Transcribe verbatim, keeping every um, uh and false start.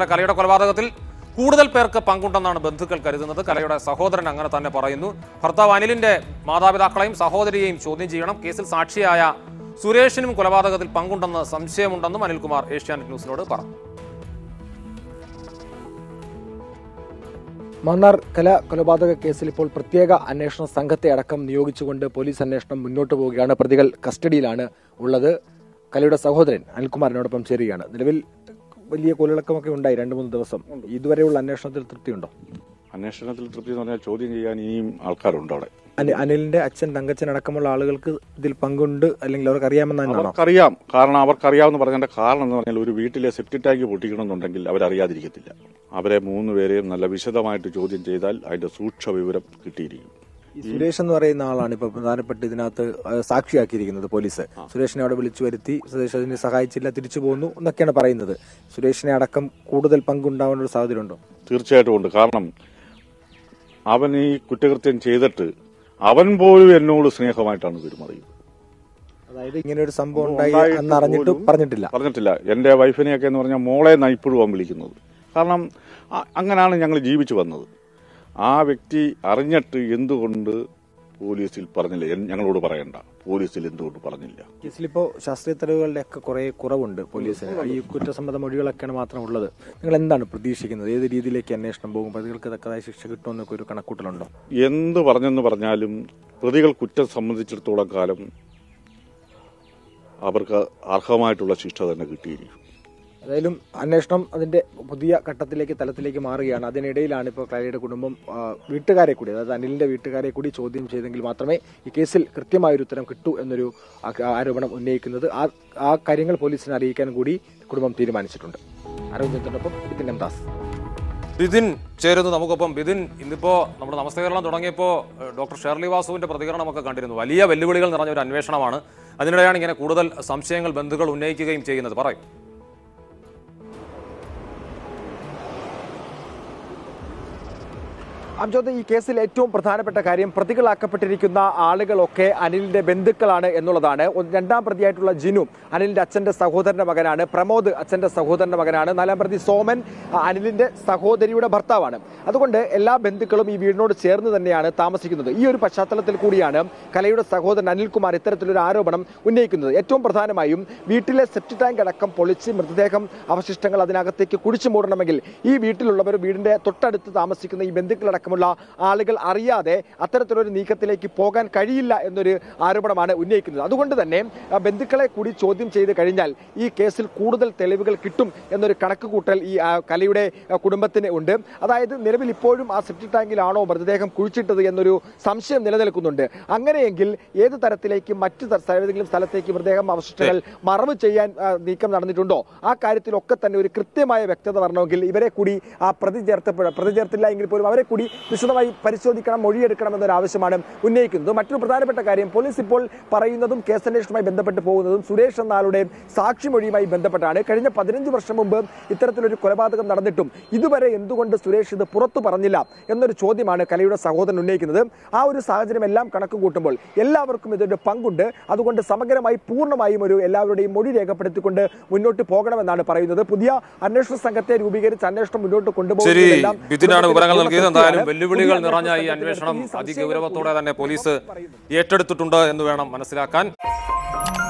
കേരളത്തിലെ കലയുടെ കൊലപാതകത്തിൽ കൂടുതൽ പേർക്ക് പങ്കുണ്ടെന്നാണ് ബന്ധുക്കൾ കരുതുന്നത്. കലയുടെ സഹോദരൻ അങ്ങനെ തന്നെ പറയുന്നു. ഭർത്താവ് അനിലിന്റെ മാതാപിതാക്കളെയും സഹോദരിയെയും ചോദ്യം ചെയ്യണം. കേസിൽ സാക്ഷിയായ സുരേഷിനും കൊലപാതകത്തിൽ പങ്കുണ്ടെന്ന് സംശയമുണ്ടെന്നും അനിൽകുമാർ ഏഷ്യാനെറ്റ് ന്യൂസിനോട് പറഞ്ഞു. മണ്ണാർ കല കൊലപാതക കേസിൽ ഇപ്പോൾ പ്രത്യേക അന്വേഷണ സംഘത്തെ അടക്കം നിയോഗിച്ചുകൊണ്ട് പോലീസ് അന്വേഷണം മുന്നോട്ട് പോവുകയാണ്. പ്രതികൾ കസ്റ്റഡിയിലാണ് ഉള്ളത്. കലയുടെ സഹോദരൻ അനിൽകുമാറിനോടൊപ്പം ചേരുകയാണ്. നിലവിൽ വലിയ കൊലയിളക്കമൊക്കെ ഉണ്ടായി രണ്ട് മൂന്ന് ദിവസം. ഇതുവരെയുള്ള അന്വേഷണത്തിൽ തൃപ്തിയുണ്ടോ? അന്വേഷണത്തിൽ തൃപ്തി എന്ന് പറഞ്ഞാൽ ചോദ്യം ചെയ്യാൻ ഇനിയും ആൾക്കാരുണ്ട് അവിടെ. അനിലിന്റെ അച്ഛൻ തങ്കച്ചൻ അടക്കമുള്ള ആളുകൾക്ക് ഇതിൽ പങ്കുണ്ട്, അല്ലെങ്കിൽ അവർക്ക് അറിയാമെന്നാണോ? അവർക്കറിയാം. കാരണം അവർക്കറിയാമെന്ന് പറഞ്ഞതിന്റെ കാരണം എന്ന് പറഞ്ഞാൽ ഒരു വീട്ടിലെ സെപ്റ്റിക് ടാങ്ക് പൊട്ടിക്കണമെന്നുണ്ടെങ്കിൽ അവരറിയാതിരിക്കത്തില്ല. അവരെ മൂന്ന് പേരെയും നല്ല വിശദമായിട്ട് ചോദ്യം ചെയ്താൽ അതിന്റെ സൂക്ഷ്മ വിവരം കിട്ടിയിരിക്കും. സുരേഷ് എന്ന് പറയുന്ന ആളാണ് ഇപ്പൊ പ്രധാനപ്പെട്ട ഇതിനകത്ത് സാക്ഷിയാക്കിയിരിക്കുന്നത് പോലീസ്. സുരേഷിനെ അവിടെ വിളിച്ചു വരുത്തി, സുരേഷ് അതിനെ സഹായിച്ചില്ല, തിരിച്ചു പോന്നു എന്നൊക്കെയാണ് പറയുന്നത്. സുരേഷിനെ അടക്കം കൂടുതൽ പങ്കുണ്ടാവാൻ ഒരു സാധ്യത ഉണ്ടോ? തീർച്ചയായിട്ടും ഉണ്ട്. കാരണം അവൻ ഈ കുറ്റകൃത്യം ചെയ്തിട്ട് അവൻ പോലും എന്നോട് സ്നേഹമായിട്ടാണ് പെരുമാറിയത്. അതായത് ഇങ്ങനെ ഒരു സംഭവം ഉണ്ടായി എന്ന് അറിഞ്ഞിട്ട് പറഞ്ഞിട്ടില്ല പറഞ്ഞിട്ടില്ല എന്റെ വൈഫിനെയൊക്കെ എന്ന് പറഞ്ഞാൽ മോളെ ഇപ്പോഴും അവൻ വിളിക്കുന്നത്. കാരണം അങ്ങനെയാണ് ഞങ്ങൾ ജീവിച്ചു വന്നത്. ആ വ്യക്തി അറിഞ്ഞിട്ട് എന്തുകൊണ്ട് പോലീസിൽ പറഞ്ഞില്ല? ഞങ്ങളോട് പറയണ്ട, പോലീസിൽ എന്തുകൊണ്ട് പറഞ്ഞില്ല? കേസിലിപ്പോ ശാസ്ത്രീയ തെളിവുകളുടെ ഒക്കെ കുറെ കുറവുണ്ട് പോലീസിന്. ഈ കുറ്റസമ്മത മൊഴികളൊക്കെയാണ് മാത്രം ഉള്ളത്. നിങ്ങൾ എന്താണ് പ്രതീക്ഷിക്കുന്നത്? ഏത് രീതിയിലേക്ക് അന്വേഷണം പോകും? പ്രതികൾക്ക് തക്കതായ ശിക്ഷ കിട്ടുമെന്നൊക്കെ ഒരു കണക്കൂട്ടലുണ്ടോ? എന്ത് പറഞ്ഞെന്ന് പറഞ്ഞാലും പ്രതികൾ കുറ്റം സംബന്ധിച്ചിടത്തോളം കാലം അവർക്ക് അർഹമായിട്ടുള്ള ശിക്ഷ തന്നെ കിട്ടിയിരിക്കും. ഏതായാലും അന്വേഷണം അതിന്റെ പുതിയ ഘട്ടത്തിലേക്ക് തലത്തിലേക്ക് മാറുകയാണ്. അതിനിടയിലാണ് ഇപ്പോൾ കലയുടെ കുടുംബം വീട്ടുകാരെ കൂടി, അതായത് അനിലിന്റെ വീട്ടുകാരെ കൂടി ചോദ്യം ചെയ്തെങ്കിൽ മാത്രമേ ഈ കേസിൽ കൃത്യമായൊരു ഉത്തരം കിട്ടൂ എന്നൊരു ആരോപണം ഉന്നയിക്കുന്നത്. ആ ആ കാര്യങ്ങൾ പോലീസിനെ അറിയിക്കാൻ കൂടി കുടുംബം തീരുമാനിച്ചിട്ടുണ്ട്. ആരോഗ്യത്തിനൊപ്പം ബിതിൻ എം ദാസ്. ബിതിൻ ചേരുന്നു നമുക്കൊപ്പം. ബിതിൻ, ഇന്നിപ്പോ നമ്മുടെ നമസ്തേ കേരളം തുടങ്ങിയപ്പോൾ ഡോക്ടർ ഷേർലി വാസുവിന്റെ പ്രതികരണമൊക്കെ കണ്ടിരുന്നു. വലിയ വെല്ലുവിളികൾ നിറഞ്ഞ ഒരു അന്വേഷണമാണ്. അതിനിടെയാണ് ഇങ്ങനെ കൂടുതൽ സംശയങ്ങൾ ബന്ധുക്കൾ ഉന്നയിക്കുകയും ചെയ്യുന്നത്. പറയും. അംജോദ്, ഈ കേസിൽ ഏറ്റവും പ്രധാനപ്പെട്ട കാര്യം പ്രതികളാക്കപ്പെട്ടിരിക്കുന്ന ആളുകളൊക്കെ അനിലിന്റെ ബന്ധുക്കളാണ് എന്നുള്ളതാണ്. രണ്ടാം പ്രതിയായിട്ടുള്ള ജിനു അനിലിന്റെ അച്ഛന്റെ സഹോദരന്റെ മകനാണ്. പ്രമോദ് അച്ഛന്റെ സഹോദരന്റെ മകനാണ്. നാലാം പ്രതി സോമൻ അനിലിന്റെ സഹോദരിയുടെ ഭർത്താവാണ്. അതുകൊണ്ട് എല്ലാ ബന്ധുക്കളും ഈ വീടിനോട് ചേർന്ന് തന്നെയാണ് താമസിക്കുന്നത്. ഈ ഒരു പശ്ചാത്തലത്തിൽ കൂടിയാണ് കലയുടെ സഹോദരൻ അനിൽകുമാർ ഇത്തരത്തിലൊരു ആരോപണം ഉന്നയിക്കുന്നത്. ഏറ്റവും പ്രധാനമായും വീട്ടിലെ സെപ്റ്റിക് ടാങ്ക് അടക്കം പൊളിച്ച് മൃതദേഹം അവശിഷ്ടങ്ങൾ അതിനകത്തേക്ക് കുഴിച്ചു മൂടണമെങ്കിൽ ഈ വീട്ടിലുള്ളവർ, വീടിന്റെ തൊട്ടടുത്ത് താമസിക്കുന്ന ഈ ബന്ധുക്കളടക്കം ആളുകൾ അറിയാതെ അത്തരത്തിലൊരു നീക്കത്തിലേക്ക് പോകാൻ കഴിയില്ല എന്നൊരു ആരോപണമാണ് ഉന്നയിക്കുന്നത്. അതുകൊണ്ട് തന്നെ ബന്ധുക്കളെ കൂടി ചോദ്യം ചെയ്ത് കഴിഞ്ഞാൽ ഈ കേസിൽ കൂടുതൽ തെളിവുകൾ കിട്ടും എന്നൊരു കണക്കുകൂട്ടൽ ഈ കലയുടെ കുടുംബത്തിന് ഉണ്ട്. അതായത് നിലവിൽ ഇപ്പോഴും ആ സെപ്റ്റിക് ടാങ്കിലാണോ മൃതദേഹം കുഴിച്ചിട്ടത് എന്നൊരു സംശയം നിലനിൽക്കുന്നുണ്ട്. അങ്ങനെയെങ്കിൽ ഏത് തരത്തിലേക്ക് മറ്റു ഏതെങ്കിലും സ്ഥലത്തേക്ക് മൃതദേഹം അവശിഷ്ടങ്ങൾ മറവ് ചെയ്യാൻ നീക്കം നടന്നിട്ടുണ്ടോ? ആ കാര്യത്തിലൊക്കെ തന്നെ ഒരു കൃത്യമായ വ്യക്തത വരണമെങ്കിൽ ഇവരെ കൂടി ആ പ്രതി ചേർത്തപ്പെട പ്രതി ചേർത്തില്ല എങ്കിൽ പോലും അവരെ കൂടി വിശദമായി പരിശോധിക്കണം, മൊഴിയെടുക്കണം എന്നൊരു ആവശ്യമാണ് ഉന്നയിക്കുന്നത്. മറ്റൊരു പ്രധാനപ്പെട്ട കാര്യം, പോലീസ് ഇപ്പോൾ പറയുന്നതും കേസന്വേഷണവുമായി ബന്ധപ്പെട്ട് പോകുന്നതും സുരേഷ് എന്ന ആളുടെ സാക്ഷിമൊഴിയുമായി ബന്ധപ്പെട്ടാണ്. കഴിഞ്ഞ പതിനഞ്ച് വർഷം മുമ്പ് ഇത്തരത്തിലൊരു കൊലപാതകം നടന്നിട്ടും ഇതുവരെ എന്തുകൊണ്ട് സുരേഷ് ഇത് പുറത്തു പറഞ്ഞില്ല എന്നൊരു ചോദ്യമാണ് കലയുടെ സഹോദരൻ ഉന്നയിക്കുന്നത്. ആ ഒരു സാഹചര്യം എല്ലാം കണക്ക് കൂട്ടുമ്പോൾ എല്ലാവർക്കും ഇതിന്റെ പങ്കുണ്ട്. അതുകൊണ്ട് സമഗ്രമായി പൂർണ്ണമായും ഒരു എല്ലാവരുടെയും മൊഴി രേഖപ്പെടുത്തിക്കൊണ്ട് മുന്നോട്ട് പോകണമെന്നാണ് പറയുന്നത്. പുതിയ അന്വേഷണ സംഘത്തെ രൂപീകരിച്ച് അന്വേഷണം മുന്നോട്ട് കൊണ്ടുപോകുന്നതെല്ലാം വെല്ലുവിളികൾ നിറഞ്ഞ ഈ അന്വേഷണം അതിഗൗരവത്തോടെ തന്നെ പോലീസ് ഏറ്റെടുത്തിട്ടുണ്ട് എന്ന് വേണം മനസ്സിലാക്കാൻ.